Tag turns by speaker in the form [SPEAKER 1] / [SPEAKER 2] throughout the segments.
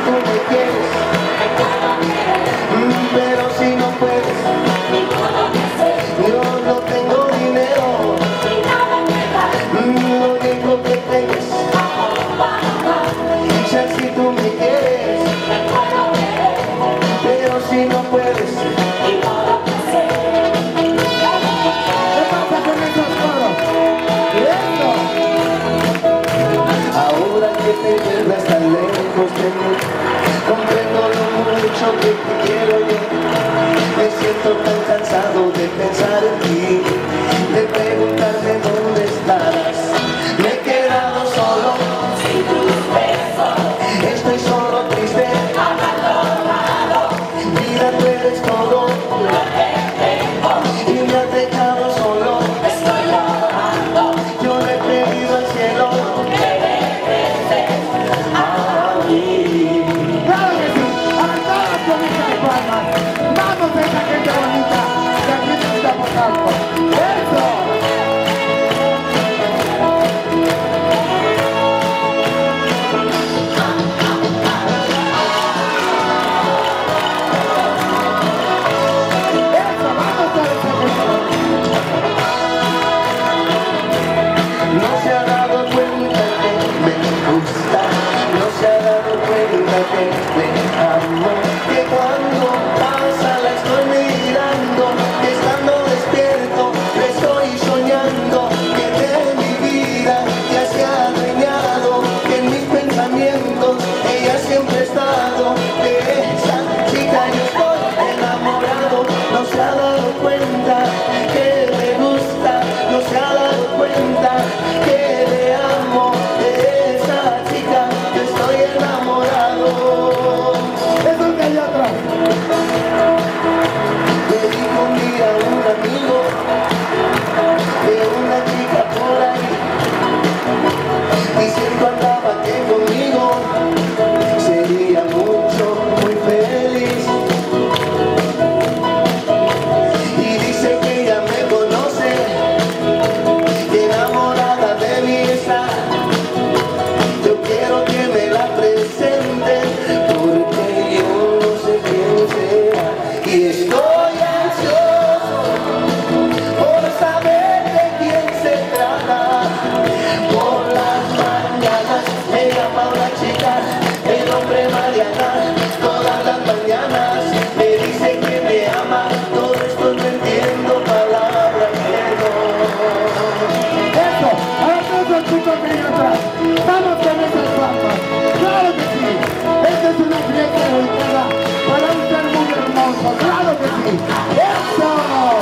[SPEAKER 1] tú me quieres, pero si no puedes, yo no tengo dinero, lo único que tengo es ya si tú me quieres, pero si no puedes.
[SPEAKER 2] ¿Qué pasa con esos coros? ¡Eso!
[SPEAKER 1] Ahora que te vuelvas tan lejos de mí, comprendo lo mucho que te quiero yo. Me siento tan cansado de pensar en ti, de preguntarme dónde estarás. Me he quedado solo sin tus besos, estoy solo triste, abandonado. Vida, tú eres todo lo que tengo y me has dejado solo. Estoy llorando, yo le he pedido al cielo que regreses a mí.
[SPEAKER 2] ¡Claro que sí! ¡A todas con estas palmas! ¡Vamos a esa gente bonita que aquí necesitamos algo! ¡Eso!
[SPEAKER 1] No se ha dado cuenta que me gusta, no se ha dado cuenta que te amo, que cuando pasa la estoy mirando, que estando despierto le estoy soñando, que de mi vida ya se ha adueñado, que en mis pensamientos ella siempre ha estado, de esa chica yo estoy enamorado. No se ha dado cuenta que me gusta, no se ha dado cuenta que le amo, de esa chica yo estoy enamorado.
[SPEAKER 2] ¡Eso es que hay otro!
[SPEAKER 1] Le dijo un día a un amigo de una chica por ahí, diciendo andaba que conmigo sería mucho, muy feliz. Y dice que ella me conoce, que enamorada de mí está. Yo quiero que me la presenten, porque yo no sé quién será. Y estoy ansioso por saber de quién se trata. Por las mañanas me llama una chica de nombre Mariana. Todas las mañanas me dice que me ama. Todo esto no entiendo, palabra que no.
[SPEAKER 2] ¡Eso! ¡Ahora todos los chicos que hay atrás! ¡Vamos con esas palmas! ¡Claro que sí! Esta es una fiesta dedicada para un ser muy hermoso. ¡Claro que sí! ¡Eso!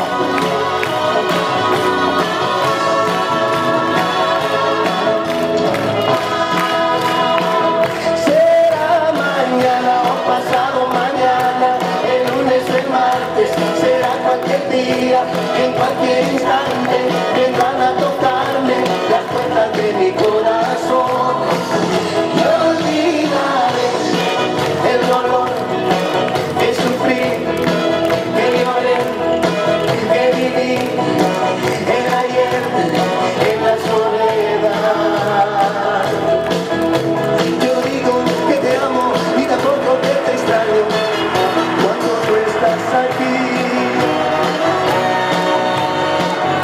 [SPEAKER 1] Será mañana o pasado mañana, el lunes o el martes, será cualquier día, en cualquier instante, vendrán a tocarme las puertas de mi corazón. Yo olvidaré el dolor que sufrí, que lloré, que viví el ayer en la soledad. Yo digo que te amo y tampoco que te extraño cuando tú estás aquí.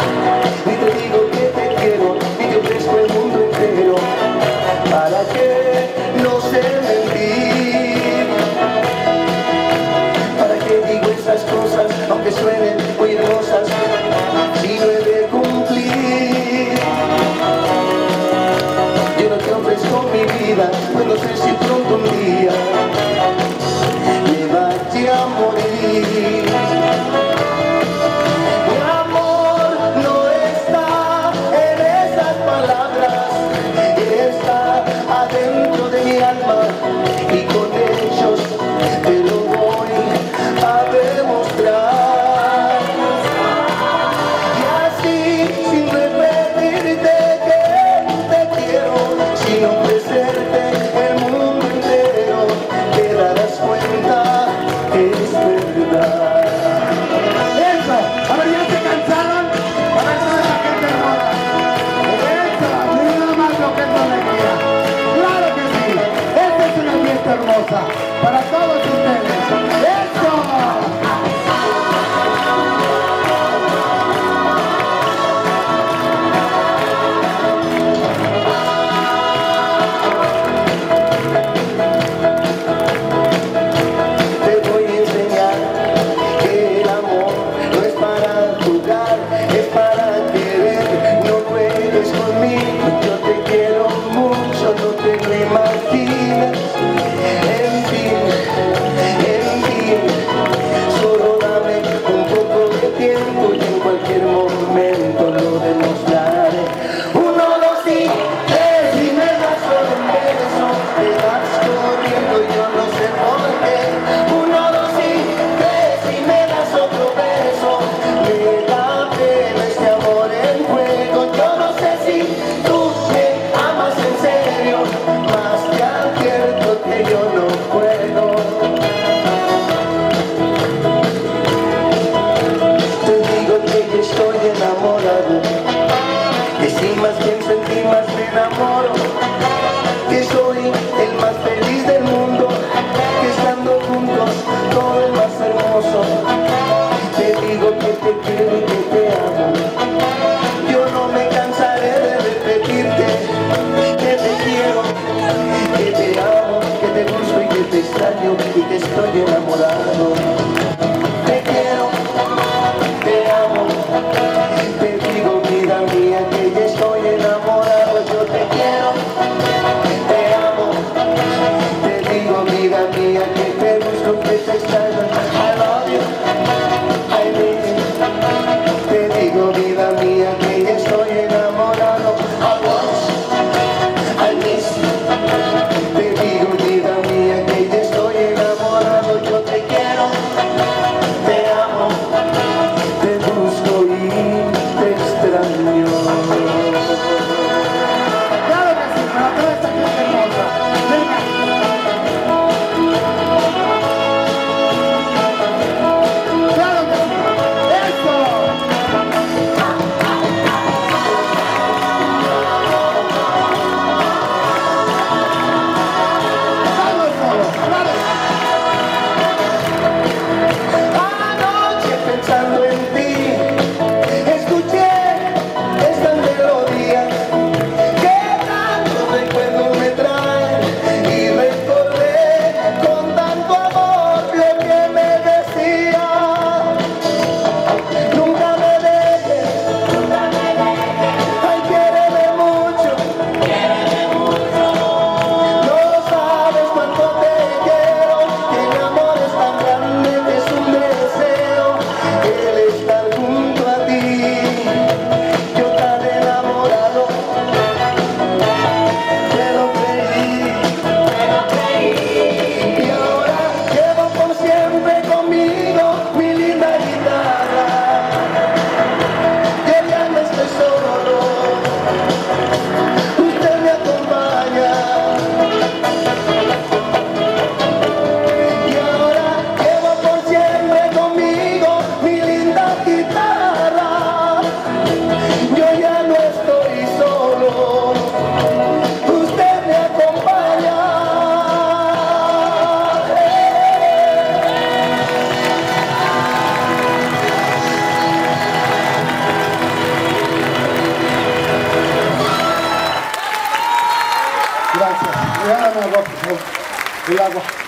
[SPEAKER 2] Regálame agua, por favor. El agua.